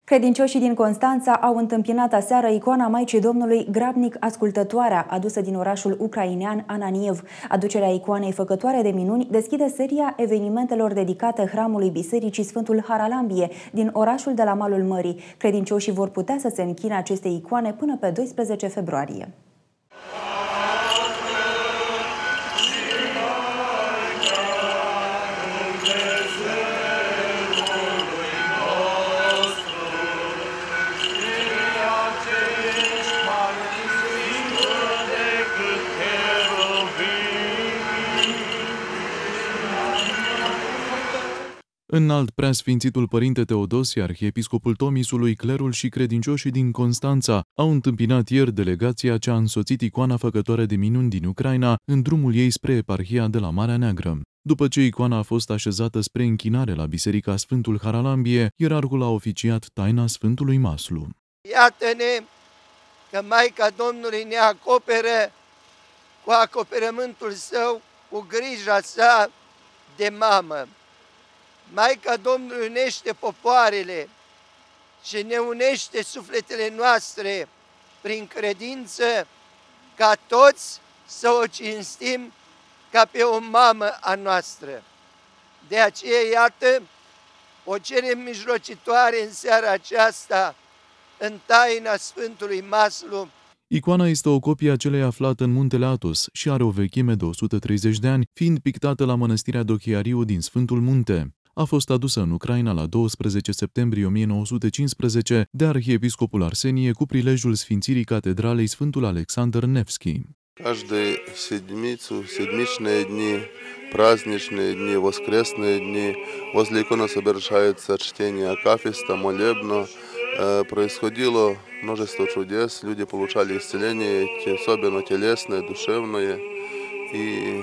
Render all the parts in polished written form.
Credincioșii din Constanța au întâmpinat aseară icoana Maicii Domnului grabnic ascultătoarea, adusă din orașul ucrainean Ananiev. Aducerea icoanei făcătoare de minuni deschide seria evenimentelor dedicate hramului Bisericii Sfântul Haralambie din orașul de la malul mării. Credincioșii vor putea să se închine acestei icoane până pe 12 februarie. Înalt Preasfințitul Părinte Teodosie, arhiepiscopul Tomisului, clerul și credincioșii din Constanța au întâmpinat ieri delegația ce a însoțit icoana făcătoare de minuni din Ucraina în drumul ei spre eparhia de la Marea Neagră. După ce icoana a fost așezată spre închinare la Biserica Sfântul Haralambie, ierarhul a oficiat taina Sfântului Maslu. Iată-ne că Maica Domnului ne acoperă cu acoperământul său, cu grija sa de mamă. Maica Domnului unește popoarele și ne unește sufletele noastre prin credință, ca toți să o cinstim ca pe o mamă a noastră. De aceea, iată, o cerem mijlocitoare în seara aceasta, în taina Sfântului Maslu. Icoana este o copie a celei aflată în muntele Athos și are o vechime de 130 de ani, fiind pictată la mănăstirea Dochiariu din Sfântul Munte. A fost adusă în Ucraina la 12 septembrie 1915 de arhiepiscopul Arsenie cu prilejul sfințirii catedralei Sfântul Alexander Nevski. Каждую седмицу, седмичные дни, праздничные дни, воскресные дни возле иконы совершается чтение акафиста, молебно. Происходило множество чудес, люди получали исцеление, особенно телесное, душевное. И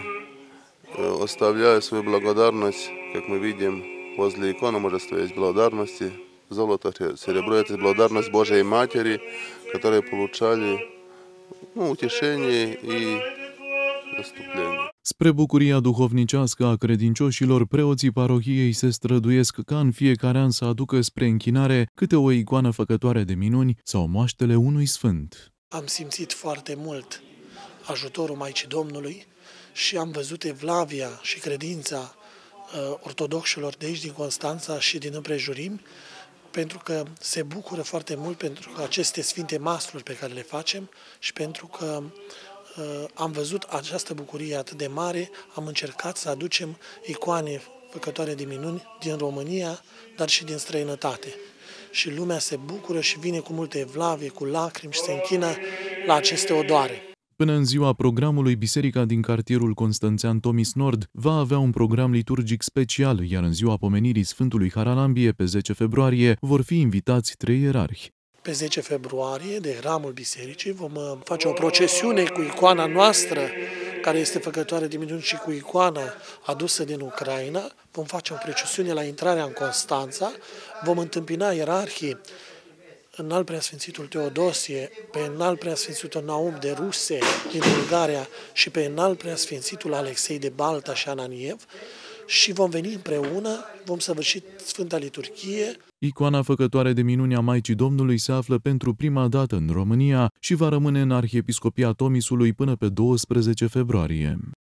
оставляя свою благодарность, как мы видим, возле иконы множество есть благодарности. Золото, серебро – это благодарность Божией Матери, которые получали утешение и заступление. Spre bucuria duhovnicească a credincioșilor, preoții parohiei se străduiesc ca în fiecare an să aducă spre închinare câte o icoană făcătoare de minuni sau moaștele unui sfânt. Am simțit foarte mult ajutorul Maicii Domnului și am văzut evlavia și credința ortodoxilor de aici din Constanța și din împrejurimi, pentru că se bucură foarte mult pentru că aceste sfinte masluri pe care le facem și pentru că am văzut această bucurie atât de mare, am încercat să aducem icoane făcătoare de minuni din România, dar și din străinătate. Și lumea se bucură și vine cu multe evlavie, cu lacrimi și se închină la aceste odoare. Până în ziua programului, biserica din cartierul constanțean Tomis Nord va avea un program liturgic special, iar în ziua pomenirii Sfântului Haralambie, pe 10 februarie, vor fi invitați 3 ierarhi. Pe 10 februarie, de hramul bisericii, vom face o procesiune cu icoana noastră, care este făcătoare de minuni, și cu icoana adusă din Ucraina. Vom face o procesiune la intrarea în Constanța, vom întâmpina ierarhii Înalt Preasfințitul Teodosie, pe Înalt Preasfințitul Naum de Ruse din Bulgaria și pe Înalt Preasfințitul Alexei de Balta și Ananiev, și vom veni împreună, vom săvârși Sfânta Liturghie. Icoana făcătoare de minuni a Maicii Domnului se află pentru prima dată în România și va rămâne în Arhiepiscopia Tomisului până pe 12 februarie.